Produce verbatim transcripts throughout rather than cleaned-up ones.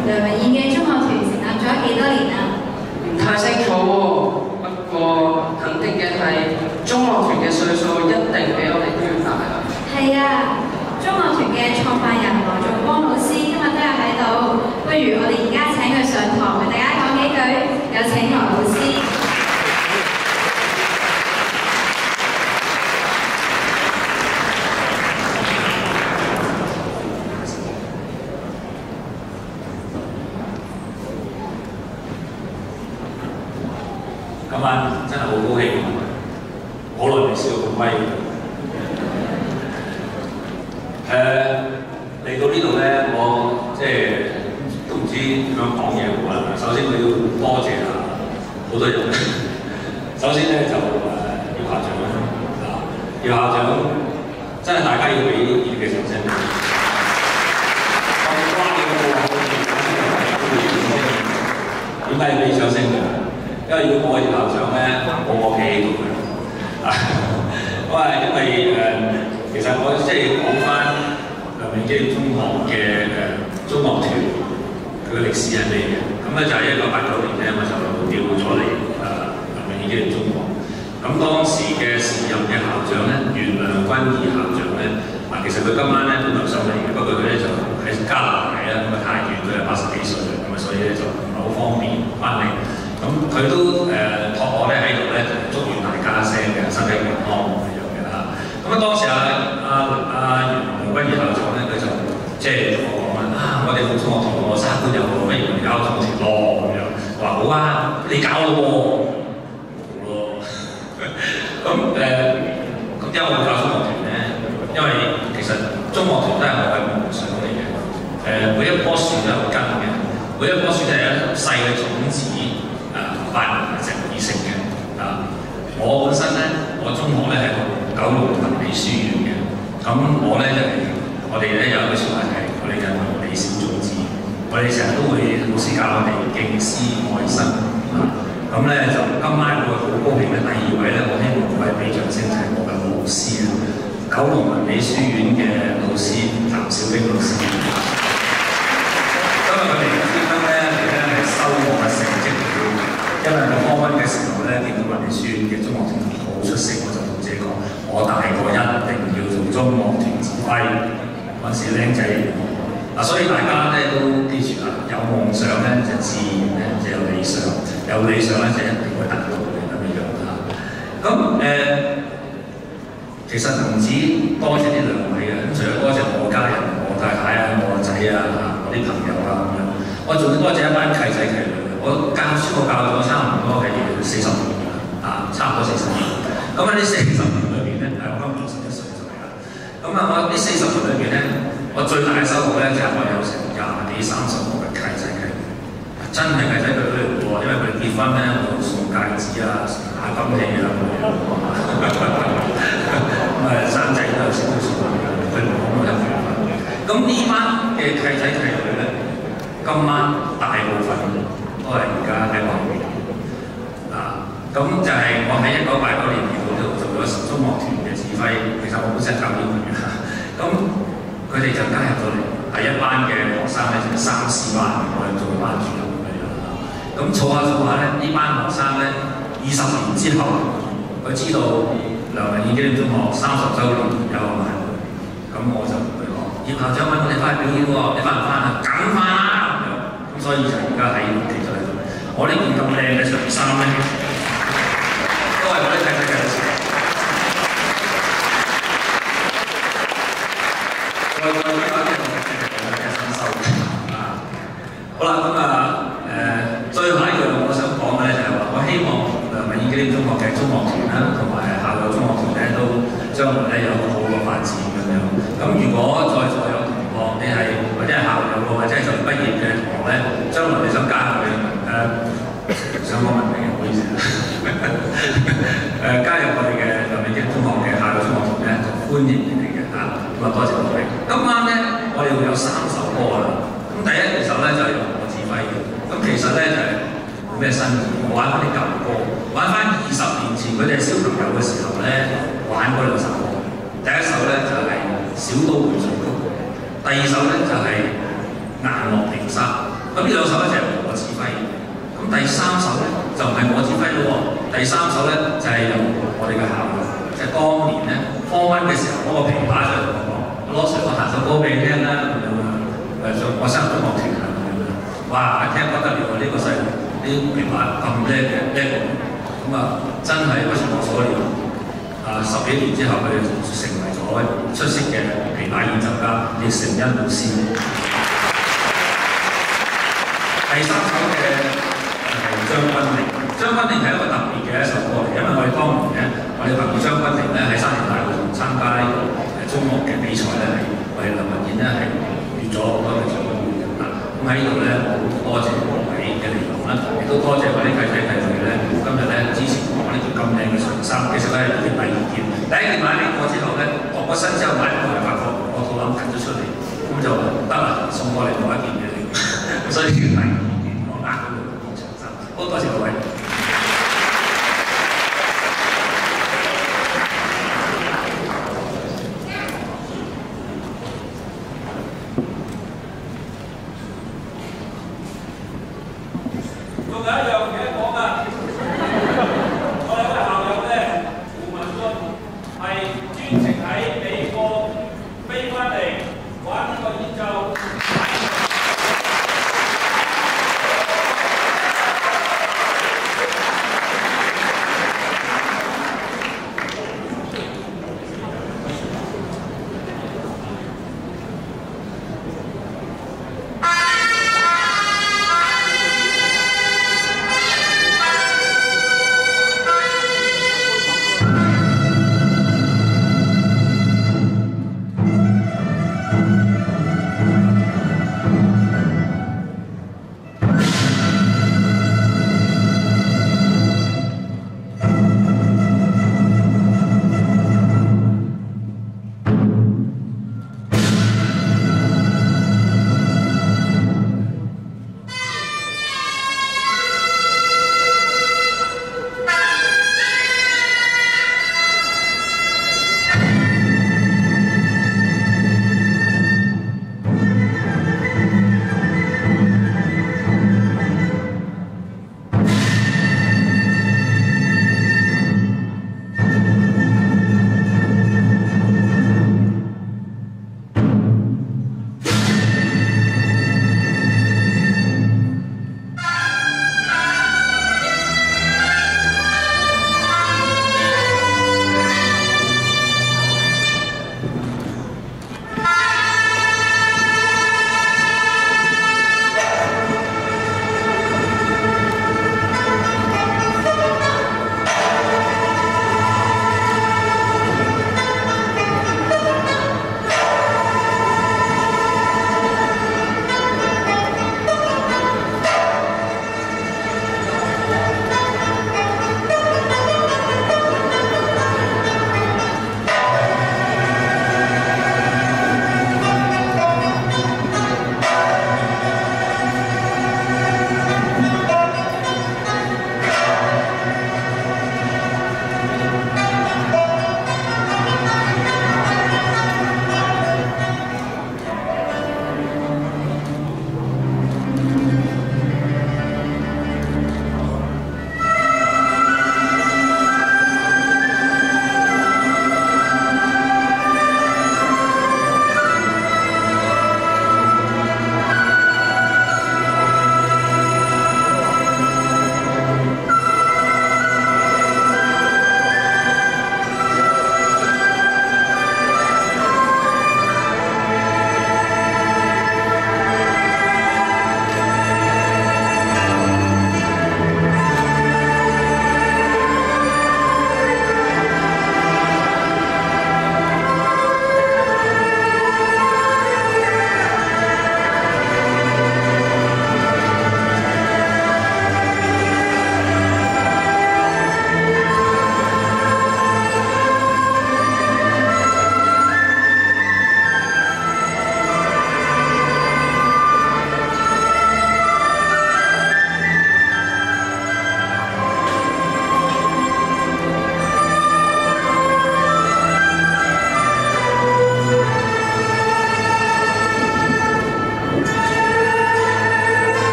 梁文燕嘅中樂團成立咗幾多年啊？ 唔太清楚喎，不過肯定嘅係中樂團嘅歲數一定比我哋都要大啦。 係啊，中樂團嘅創辦人羅仲光老師今日都有喺度，不如我哋而家請佢上堂，為大家講幾句，有請羅老師。 今晚真係好高興，好耐未試過咁威。誒嚟到呢度咧，我即係都唔知點樣講嘢好啦。首先我要多謝啊好多人。首先咧就誒葉校長啊，葉校長真係大家要俾熱烈嘅掌聲。咁關鍵嘅部分，點解要俾掌聲㗎？因為如果我係校長咧，冇我企喺度嘅。咁啊，因為誒、呃，其實我即係講翻梁永基中學嘅誒中樂團佢嘅歷史係咩嘅？咁咧就係一九八九年咧，我就調咗嚟誒梁永基中學。咁當時嘅時任嘅校長咧，袁良君二校長咧，嗱其實佢今晚咧都留上嚟嘅，不過佢咧就喺加拿大啦，咁啊太遠，佢係八十幾歲嘅，咁啊所以咧就唔係好方便翻嚟。咁佢都誒託我咧喺度咧，祝願大家聲嘅身體健康咁樣嘅啦。咁啊當時啊啊啊袁良君二校長咧，佢就即係同我講啦，啊我哋冇中樂團喎，三觀有喎，不如我哋搞中樂團咯咁樣。話好啊，你搞咯喎，好咯。咁誒咁點解我會搞中樂團咧？因為其實中樂團都係我嘅夢想嚟嘅。誒每一棵樹都有根嘅，每一棵樹都係一細嘅種子。發明係成意性嘅啊！我本身咧，我中學咧係讀九龍文理書院嘅，咁我咧就係、是、我哋咧有一句説話就係我哋嘅文理小種子，我哋成日都會老師教我哋敬師愛生啊！咁咧就今晚我好高興咧，第二位咧我希望各位俾掌聲係我嘅老師啊，九龍文理書院嘅老師譚小兵老師。今日佢哋專登咧嚟咧係收我嘅成績表。因為我科温嘅時候咧，見到文理書院嘅中樂團好出色，我就同自己講：我大個一定要做中樂團指揮。嗰陣時僆仔嗱，所以大家咧都記住啦，有夢想咧就自然咧就有理想，有理想咧就一定會達到嘅咁樣嚇。咁誒、呃，其實唔止多謝呢兩位嘅，咁除咗多謝我家人、我太太啊、我個仔啊、我啲朋友啊咁樣，我仲要多謝一班契仔契女。我教書我教咗差唔多係四十年啊，差唔多四十年。咁喺呢四十年裏邊咧，係我今年六十一歲就嚟啦。咁啊，我呢四十年裏邊咧，我最大嘅收穫咧就係我有成廿幾三十個嘅契仔契女，真係契仔契女嚟嘅喎。因為佢哋結婚咧，我送戒指啊、打金器啊咁樣。咁啊，生仔都有少少送嘅，佢唔講我一句話。咁呢班嘅契仔契女咧，今晚大部分都係而家喺外面啊！咁就係我喺一九八九年年度度做咗中樂團嘅指揮，其實我本身教英文嘅，咁佢哋就加入咗嚟，第一班嘅學生咧就三四班，我哋做班主任咁樣啦。咁儲下儲下咧，呢班學生咧二十年之後，佢知道梁文燕紀念中學三十週年有個晚會，咁我就同佢講：葉校長揾我哋翻去表演喎，你翻唔翻啊？梗翻啦！咁所以就而家喺其實喺度，我呢件咁靚嘅長衫咧，都係我啲契仔嘅事。再再而家呢度嘅新收啊！好啦，咁啊誒，最後一樣我想講嘅咧就係話，我希望梁文燕紀念中學嘅中樂團啦，同埋校友中樂團咧，都將來咧有個好嘅發展咁樣。咁如果在座有同學你係或者係校友或者係就畢業嘅同學咧，將來你想加入嘅誒，想講文明嘅，唔好意思誒加入我哋嘅梁文燕中學嘅校友中樂團咧，就歡迎你哋嘅嚇。咁啊，多謝各位。今晚咧，我哋會有三首歌啦。咁第一首咧就係由我指揮嘅。咁其實咧就係冇咩新意，我玩翻啲舊歌，玩翻二十年前佢哋係小朋友嘅時候咧玩嗰兩首歌。第一首咧就係、是《小都會序曲》，第二首咧就係、是《雁落平沙》。咁咁呢兩首咧就係我指揮，咁第三首咧就唔係我指揮咯喎，第三首咧就係、是、由我哋嘅校友，就係、是、當年咧 form one 嘅時候，嗰、那個琵琶就同我講，攞上我彈首歌俾你聽啦，咁樣啊，誒我生咗樂團啊咁樣，哇！一聽不得了啊，呢、這個細路啲琵琶咁叻嘅叻個，咁啊真係不出我所料，啊十幾年之後佢哋成為咗出色嘅琵琶演奏家，亦成恩老師。第三首嘅誒將軍令，將軍令係一個特別嘅一首歌嚟，因為我哋當年咧，我哋憑將軍令咧喺沙田大會參加呢個誒中樂嘅比賽咧，係我哋林文燕咧係奪咗好多嘅獎項嘅。咁喺呢度咧，我好多謝各位嘅嚟臨啦，亦都多謝我啲契仔契女咧，今日咧支持我呢條咁靚嘅長衫，其實咧係第二件，第一件買嚟過之後咧，學過身之後買過嚟發覺我肚腩緊咗出嚟，咁就得啦，送過嚟同一件嘅。所以係我呃到個長衫，好多謝各位。仲有一樣嘢講啊，我哋有位校友咧，胡文俊係專程喺美國飛翻嚟玩呢個演奏。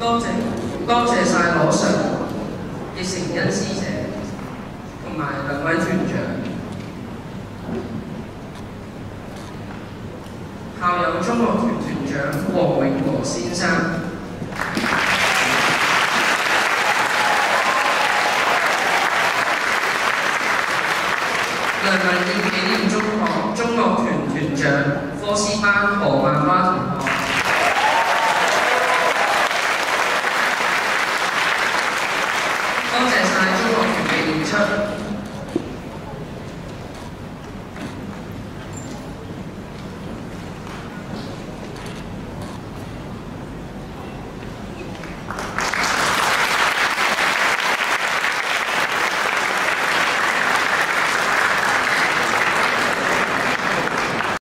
多謝多謝晒羅 Sir、葉成恩師姐同埋兩位團長，校友中樂團團長黃永和先生。梁文業紀念中學中樂團團長科斯班何曼媽同學，多謝晒中樂團嘅演出。